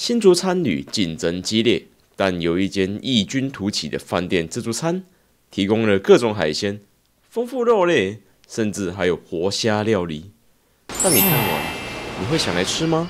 新竹餐旅竞争激烈，但有一间异军突起的饭店自助餐，提供了各种海鲜、丰富肉类，甚至还有活虾料理。但你看完，你会想来吃吗？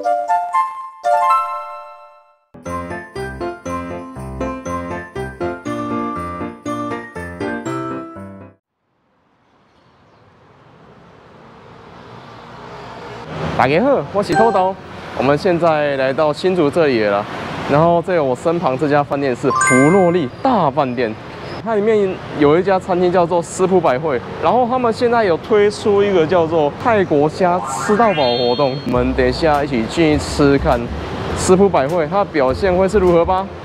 大家好，我是豆豆。我们现在来到新竹这里了，然后在我身旁这家饭店是福洛利大饭店，它里面有一家餐厅叫做食谱百汇，然后他们现在有推出一个叫做泰国虾吃到饱活动，我们等一下一起进去吃看食谱百汇它的表现会是如何吧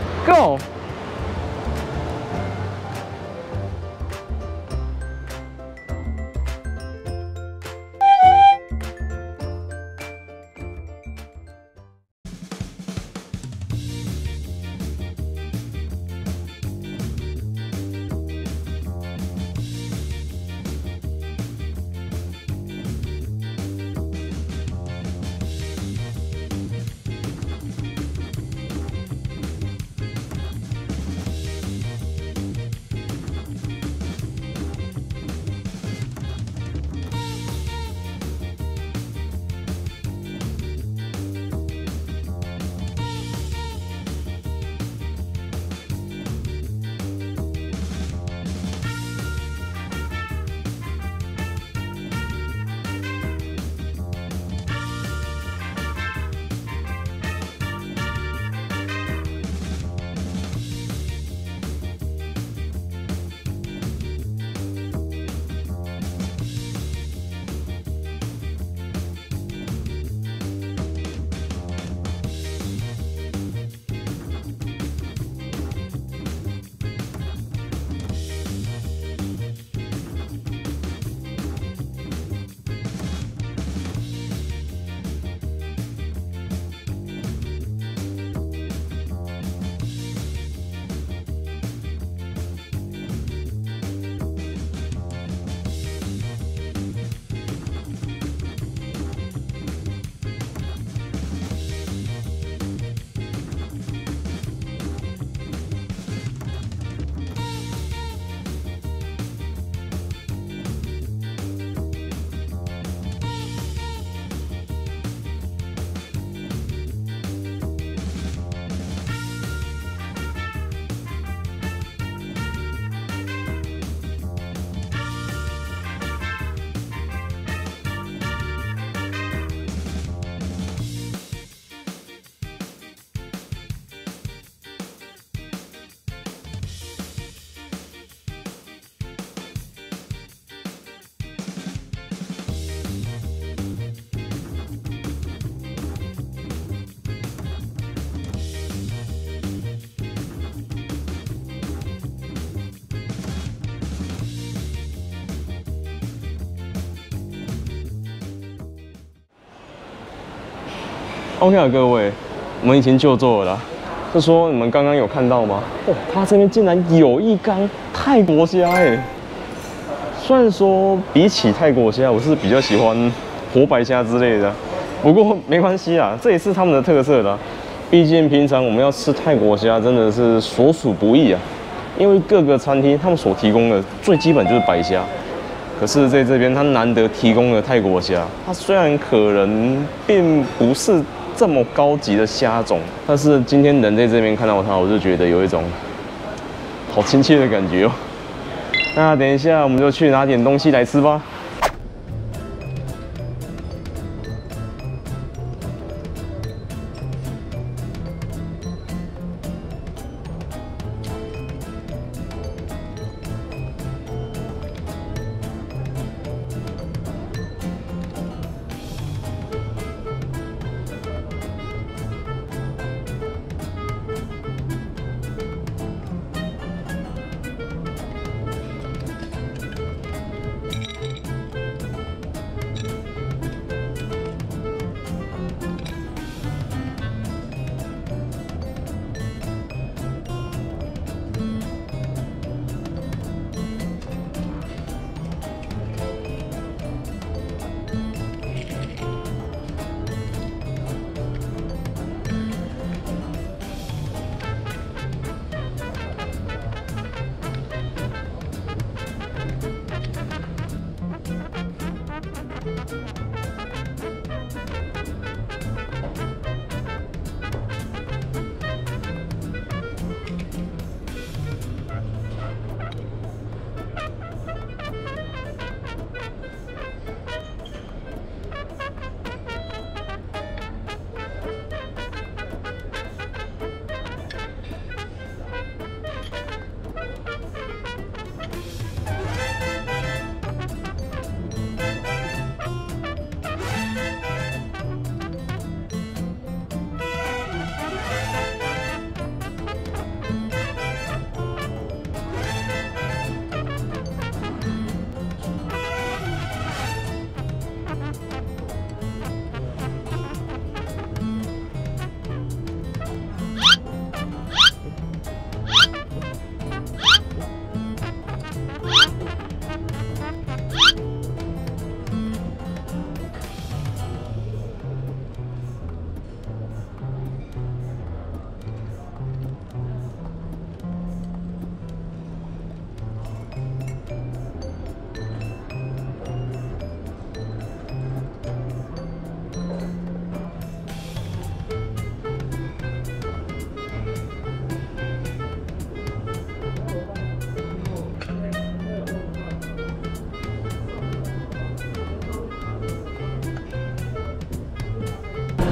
，Go！OK 啊，各位，我们已经就座了啦。就说你们刚刚有看到吗？哦，它这边竟然有一缸泰国虾哎！虽然说比起泰国虾，我是比较喜欢活白虾之类的，不过没关系啊，这也是他们的特色啦。毕竟平常我们要吃泰国虾真的是所属不易啊，因为各个餐厅他们所提供的最基本就是白虾。可是在这边，它难得提供了泰国虾。它虽然可能并不是这么高级的虾种，但是今天人在这边看到它，我就觉得有一种好亲切的感觉哦。那等一下我们就去拿点东西来吃吧。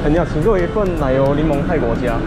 肯定要请给我一份奶油柠檬泰国家。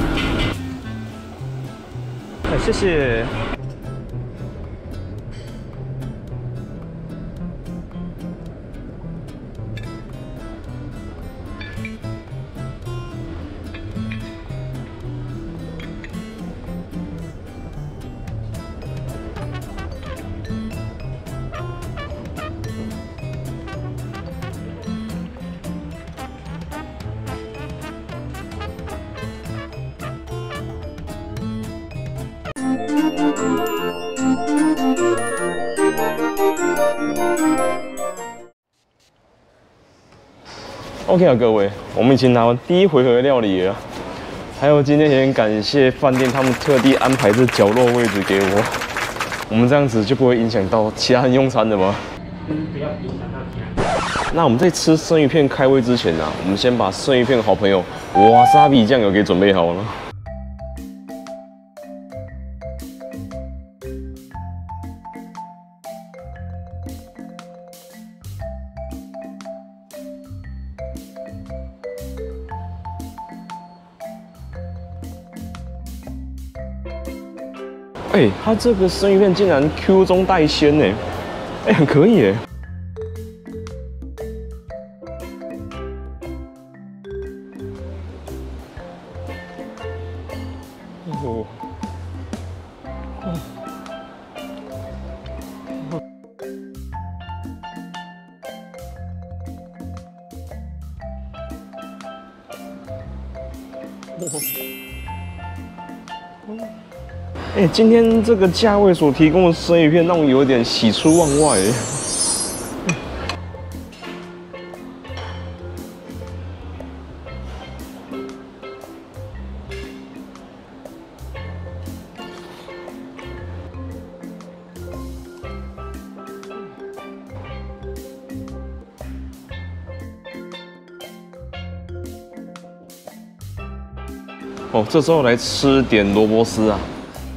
哎，谢谢。OK 啊，各位，我们已经拿完第一回合的料理了。还有今天也很感谢饭店，他们特地安排这角落位置给我。我们这样子就不会影响到其他人用餐的吗？不要影响到其他人。那我们在吃生鱼片开胃之前啊，我们先把生鱼片好朋友瓦萨比酱油给准备好了。哎，它这个生鱼片竟然 Q 中带鲜呢，哎，很可以哎。哦，哎，今天这个价位所提供的生鱼片，让我有点喜出望外。哦，这时候来吃点萝卜丝啊。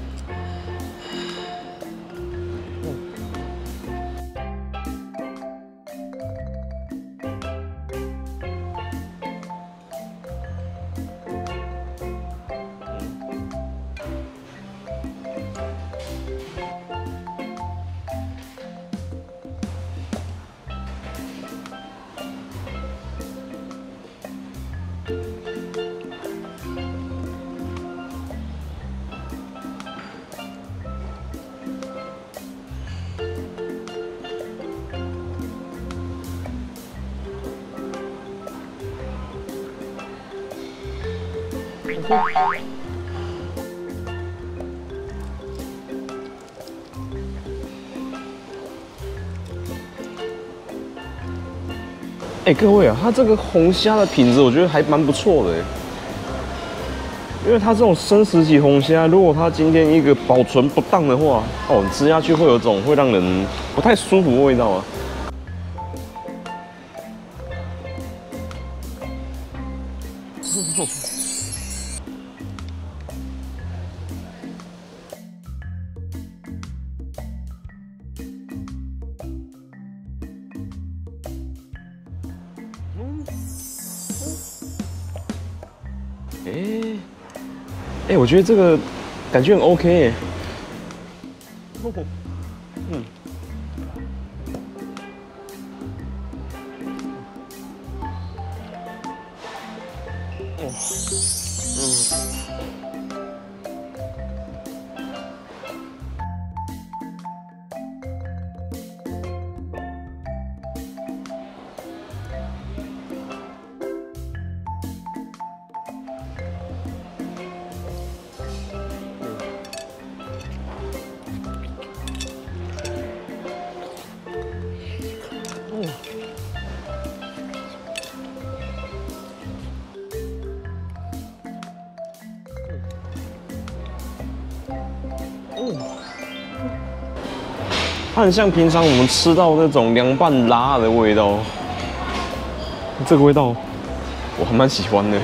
哎，各位啊，它这个红虾的品质我觉得还蛮不错的，因为它这种生食级红虾，如果它今天一个保存不当的话，哦，吃下去会有种会让人不太舒服的味道啊。哎，我觉得这个感觉很 OK 耶。嗯。哦。它很像平常我们吃到那种凉拌辣的味道，这个味道我还蛮喜欢的。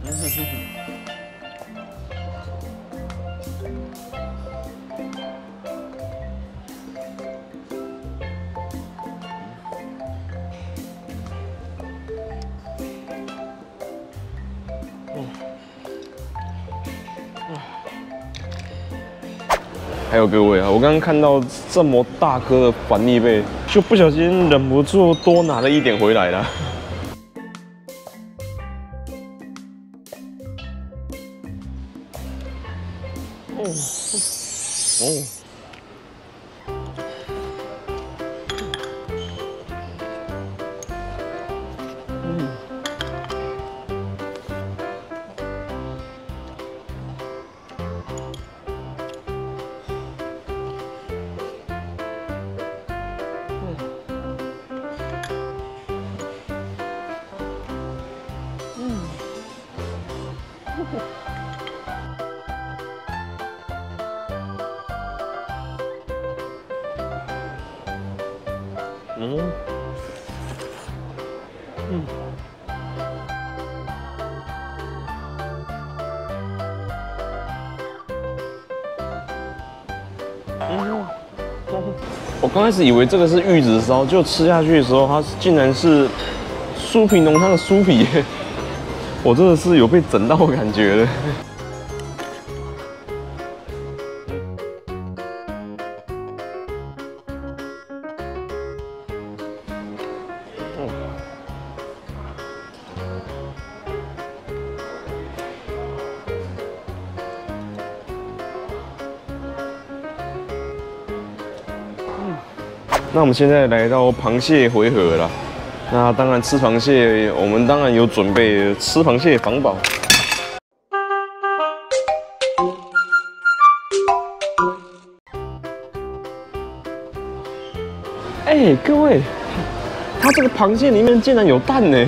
还有各位啊，我刚刚看到这么大颗的反逆贝，就不小心忍不住多拿了一点回来了。哦。我刚开始以为这个是玉子烧，就吃下去的时候，它竟然是酥皮浓汤的酥皮耶！我真的是有被整到感觉了。那我们现在来到螃蟹回合了。那当然吃螃蟹，我们当然有准备吃螃蟹防饱。哎，各位，它这个螃蟹里面竟然有蛋呢！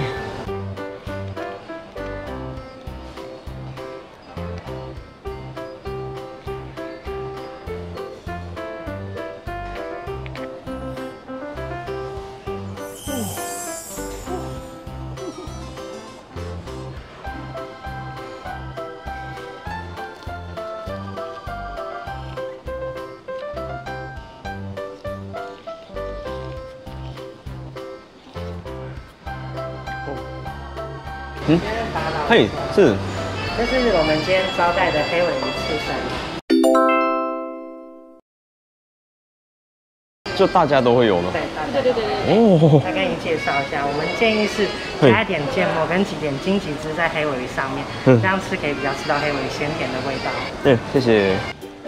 嘿，是。 这是我们今天招待的黑尾鱼刺身。 就大家都会有吗？ 对。哦。再跟你介绍一下，我们建议是加一点芥末跟几点荆棘汁在黑尾鱼上面，这样吃可以比较吃到黑尾鱼鲜甜的味道。 对，谢谢。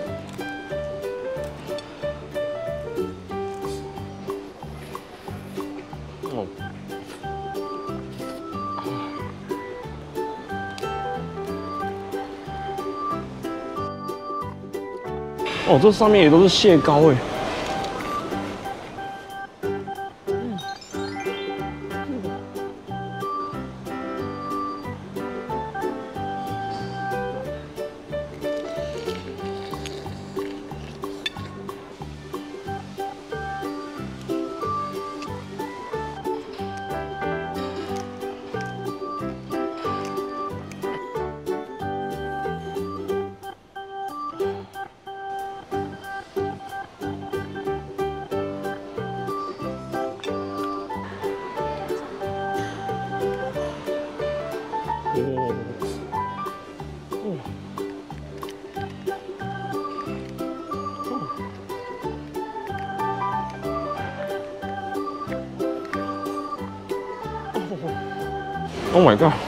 哦，这上面也都是蟹膏哎。Oh my god！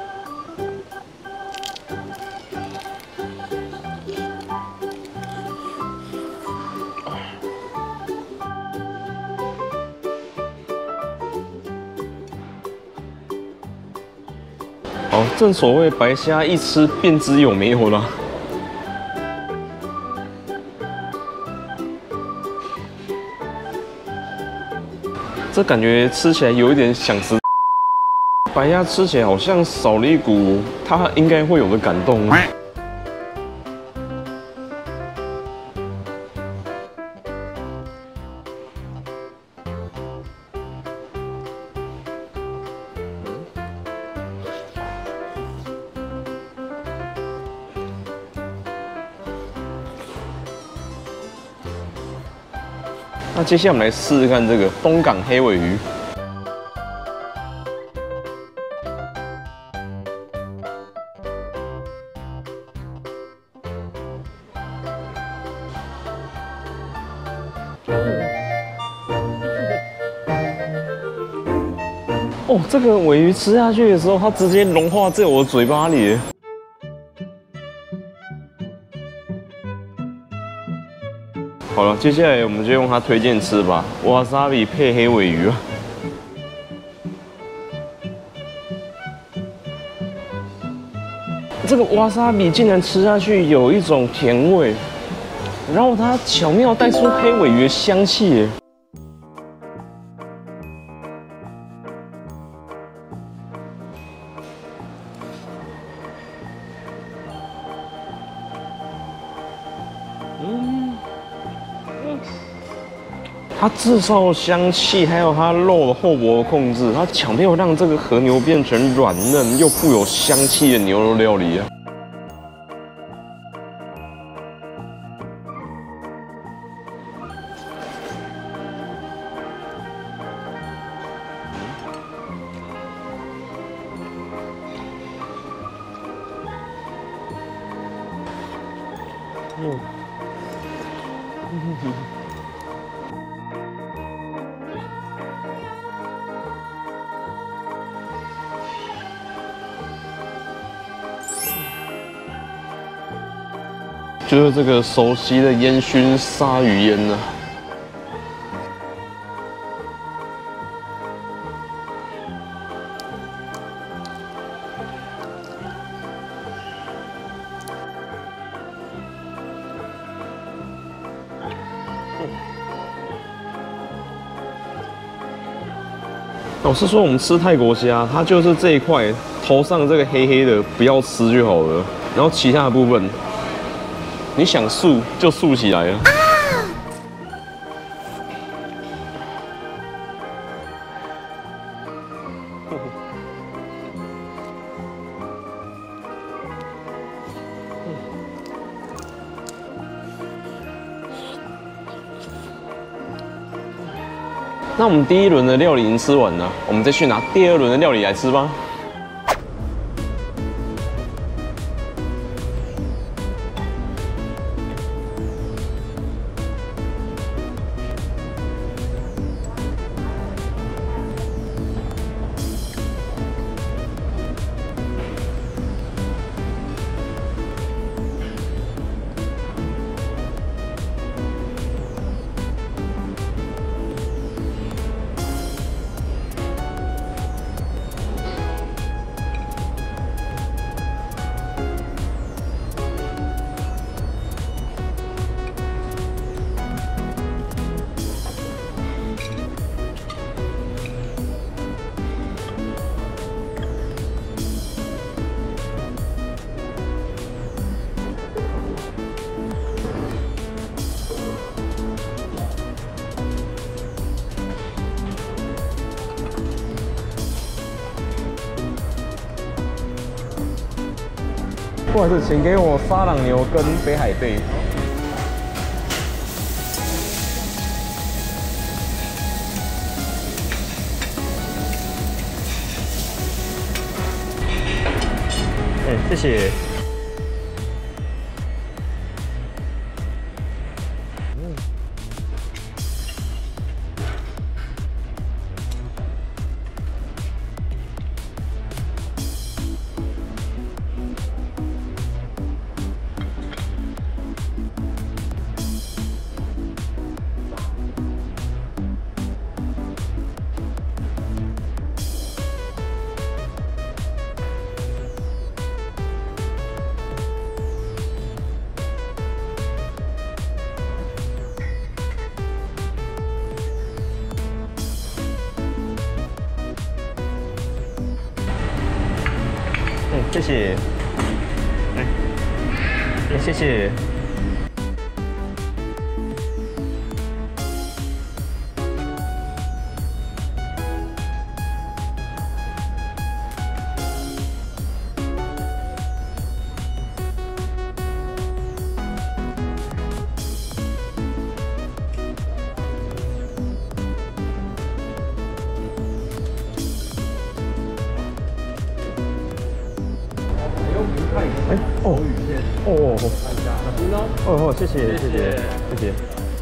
好，正所谓白虾一吃便知有没有了。这感觉吃起来有一点想吃。白虾吃起来好像少了一股它应该会有的感动。 那接下来我们来试试看这个东港黑尾鱼。哦，这个尾鱼吃下去的时候，它直接融化在我的嘴巴里。好了，接下来我们就用它推荐吃吧，瓦萨比配黑尾鱼啊。这个瓦萨比竟然吃下去有一种甜味，然后它巧妙带出黑尾鱼的香气耶。它炙烧的香气，还有它肉的厚薄的控制，它巧妙让这个和牛变成软嫩又富有香气的牛肉料理啊！就是这个熟悉的烟熏鲨鱼烟呢。老实说，我们吃泰国虾，它就是这一块头上这个黑黑的不要吃就好了，然后其他的部分。你想竖就竖起来了。那我们第一轮的料理已经吃完了，我们再去拿第二轮的料理来吃吧。不好意思，请给我沙朗牛跟北海贝。谢谢。谢谢，谢谢。 哎，哦，哦，哦，谢谢，谢谢，谢谢。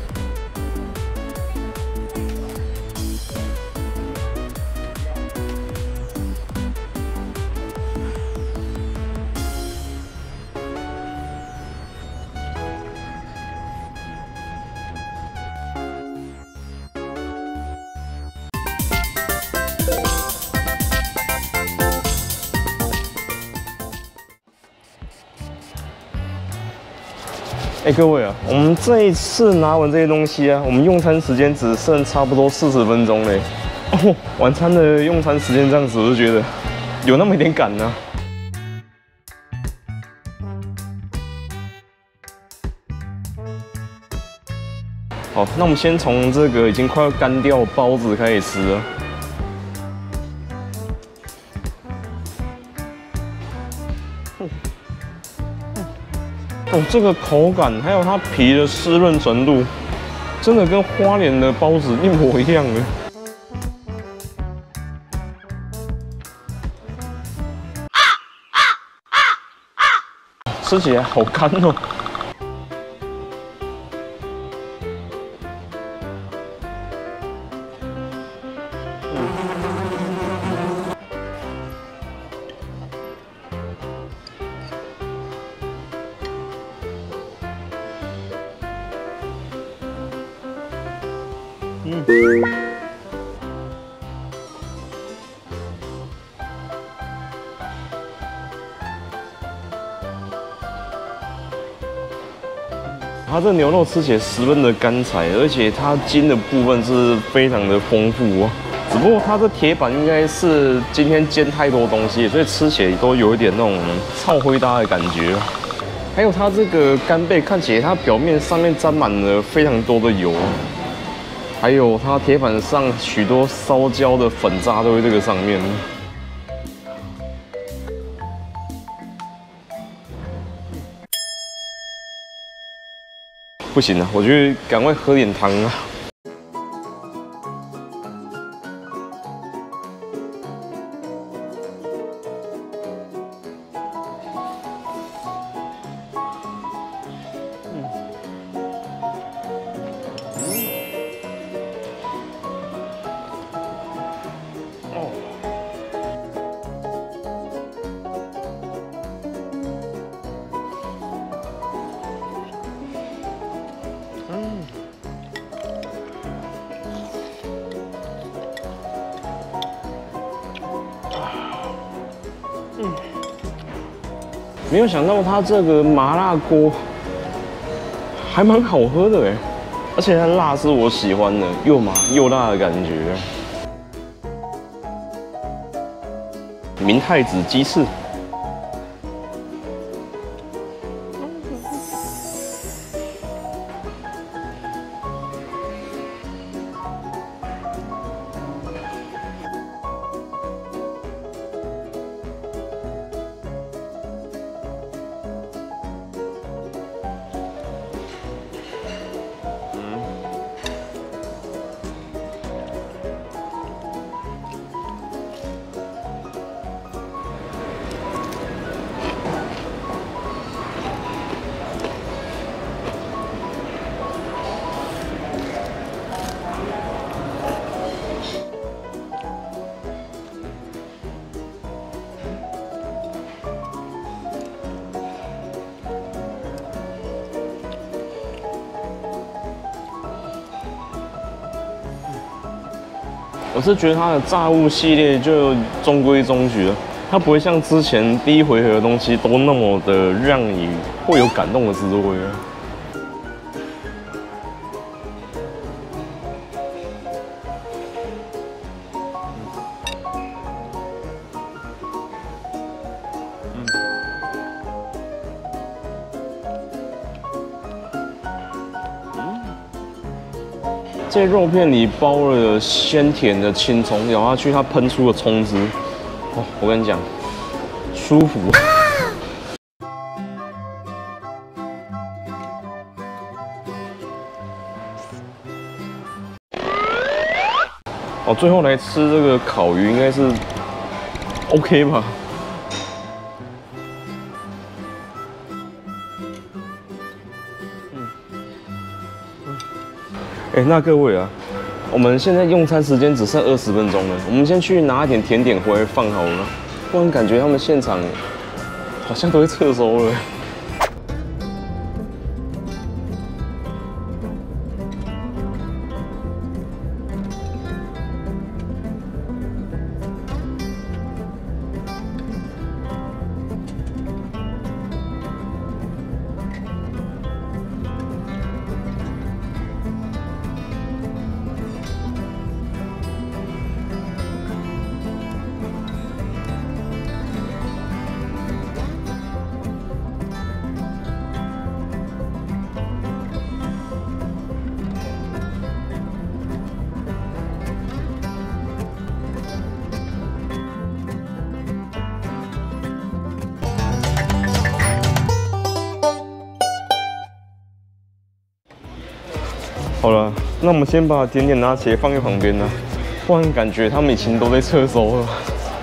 哎，各位啊，我们这一次拿完这些东西啊，我们用餐时间只剩差不多40分钟嘞。哦，晚餐的用餐时间这样子，我就觉得有那么一点赶呢。好，那我们先从这个已经快要干掉包子开始吃了。哦，这个口感还有它皮的湿润程度，真的跟花莲的包子一模一样的。吃起来好干哦。它这牛肉吃起来十分的干柴，而且它筋的部分是非常的丰富哦。只不过它这铁板应该是今天煎太多东西，所以吃起来都有一点那种臭灰搭的感觉。还有它这个干贝看起来，它表面上面沾满了非常多的油，还有它铁板上许多烧焦的粉渣都在这个上面。不行了，我觉得赶快喝点汤啊！没有想到它这个麻辣锅还蛮好喝的哎，而且它辣是我喜欢的，又麻又辣的感觉。明太子鸡翅。我是觉得它的炸物系列就中规中矩了，它不会像之前第一回合的东西都那么的让你会有感动的滋味啊。这肉片里包了鲜甜的青葱，咬下去它喷出了葱汁，哦，我跟你讲，舒服。哦，最后来吃这个烤鱼应该是 OK 吧？ 那各位啊，我们现在用餐时间只剩20分钟了，我们先去拿一点甜点回来放好了，不然感觉他们现场好像都会撤收了。好了，那我们先把甜点拿起来放在旁边呢，不然感觉他们已经都在撤收了。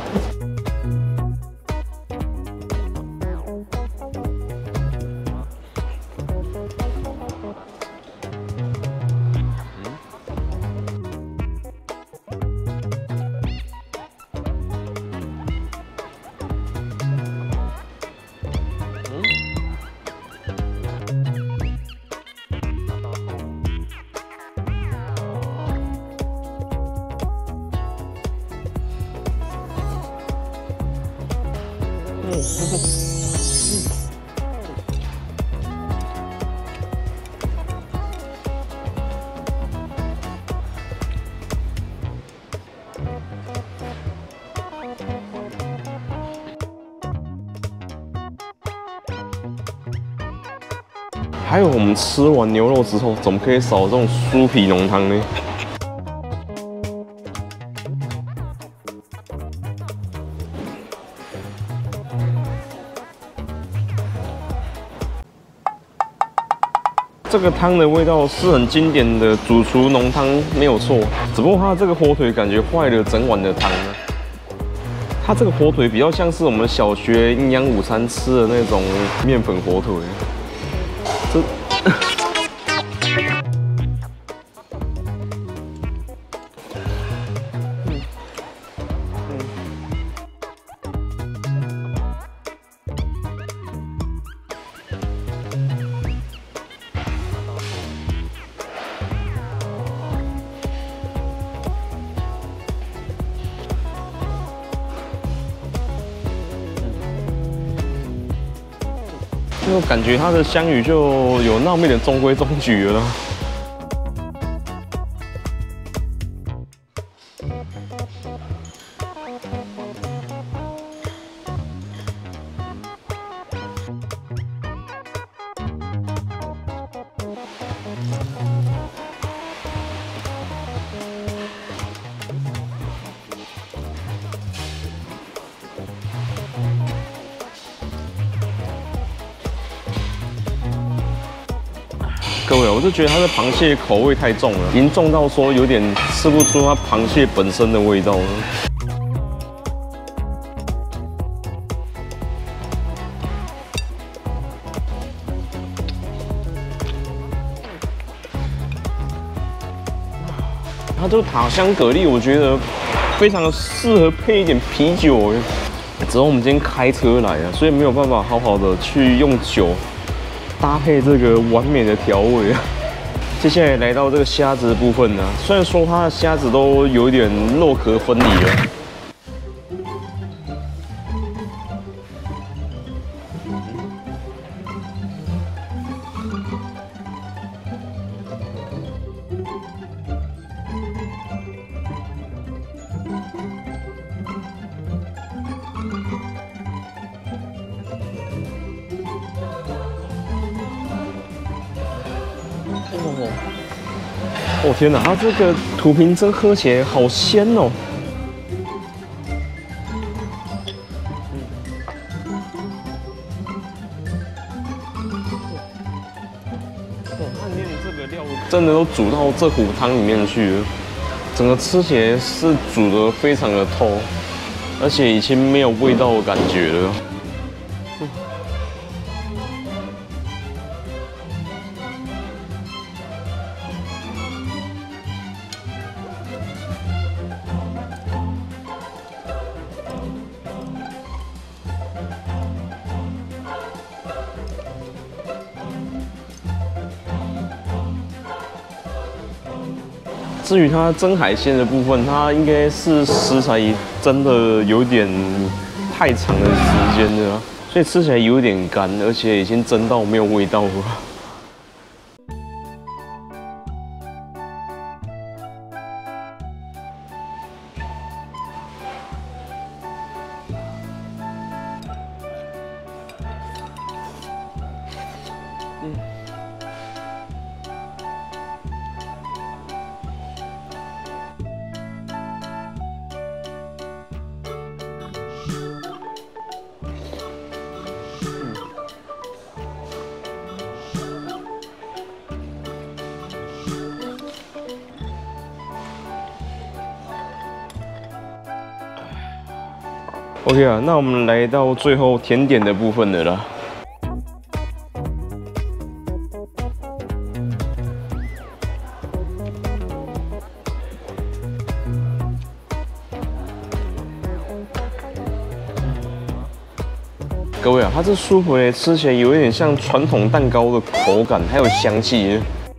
还有，我们吃完牛肉之后，怎么可以少这种酥皮浓汤呢？这个汤的味道是很经典的主厨浓汤，没有错。只不过它这个火腿感觉坏了整碗的汤呢。它这个火腿比较像是我们小学营养午餐吃的那种面粉火腿。就感觉它的香鱼就有那么一点中规中矩了。各位，我就觉得它的螃蟹口味太重了，已经重到说有点吃不出它螃蟹本身的味道了。它这个塔香蛤蜊，我觉得非常的适合配一点啤酒。只是我们今天开车来啊，所以没有办法好好的去用酒搭配这个完美的调味啊！接下来来到这个虾子的部分呢，虽然说它的虾子都有一点肉壳分离了。哦天哪，它这个土瓶蒸喝起来好鲜哦！它里面的这个料真的都煮到这壶汤里面去了，整个吃起来是煮得非常的透，而且已经没有味道的感觉了。 至于它蒸海鲜的部分，它应该是食材真的有点太长的时间了，所以吃起来有点干，而且已经蒸到没有味道了。OK 啊，那我们来到最后甜点的部分了啦。各位啊，它这酥皮呢，吃起来有一点像传统蛋糕的口感，还有香气。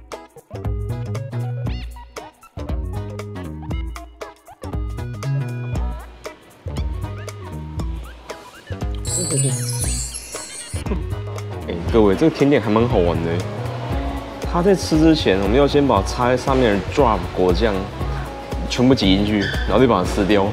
各位，这个甜点还蛮好玩的。它在吃之前，我们要先把插在上面的 drop 果酱全部挤进去，然后再把它吃掉。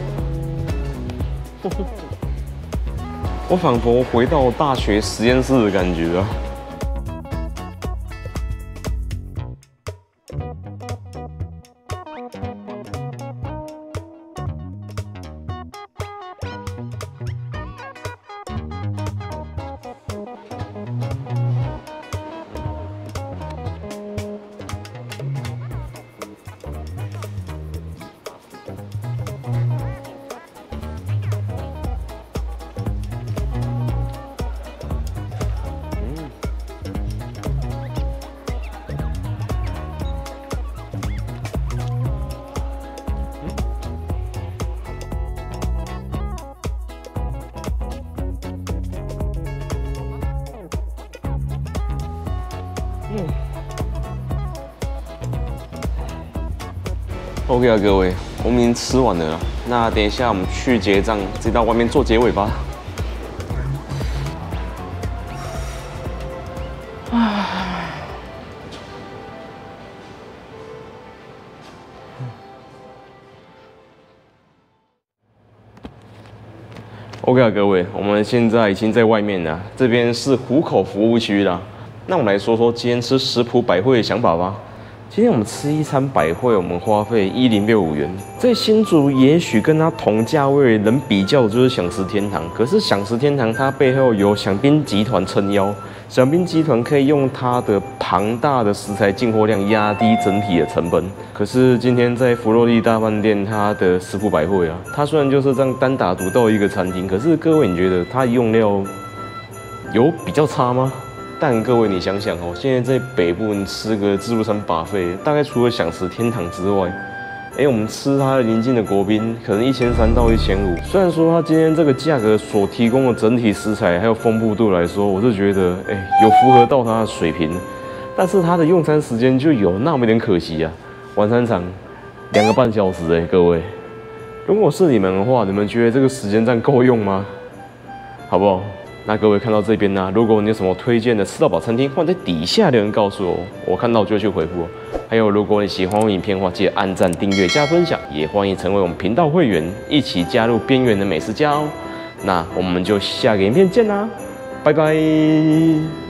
我仿佛回到大学实验室的感觉啊！OK 啊，各位，我们已经吃完了啦。那等一下我们去结账，直接到外面做结尾吧。OK 啊，各位，我们现在已经在外面了，这边是虎口服务区啦。那我们来说说今天吃食谱百汇的想法吧。今天我们吃一餐百汇，我们花费1065元，在新竹也许跟它同价位能比较就是享食天堂，可是享食天堂它背后有享宾集团撑腰，享宾集团可以用它的庞大的食材进货量压低整体的成本。可是今天在弗洛利大饭店，它的食谱百汇啊，它虽然就是这样单打独斗一个餐厅，可是各位你觉得它用料有比较差吗？但各位，你想想哦，现在在北部你吃个自助餐buffet，大概除了享食天堂之外，我们吃它邻近的国宾，可能1300到1500。虽然说它今天这个价格所提供的整体食材还有丰富度来说，我是觉得有符合到它的水平，但是它的用餐时间就有那么一点可惜啊。晚餐场2个半小时各位，如果是你们的话，你们觉得这个时间这样够用吗？好不好？那各位看到这边呢，如果你有什么推荐的吃到饱餐厅，欢迎在底下留言告诉我，我看到就会去回复。还有，如果你喜欢我影片的话，记得按赞、订阅、加分享，也欢迎成为我们频道会员，一起加入边缘的美食家哦。那我们就下个影片见啦，拜拜。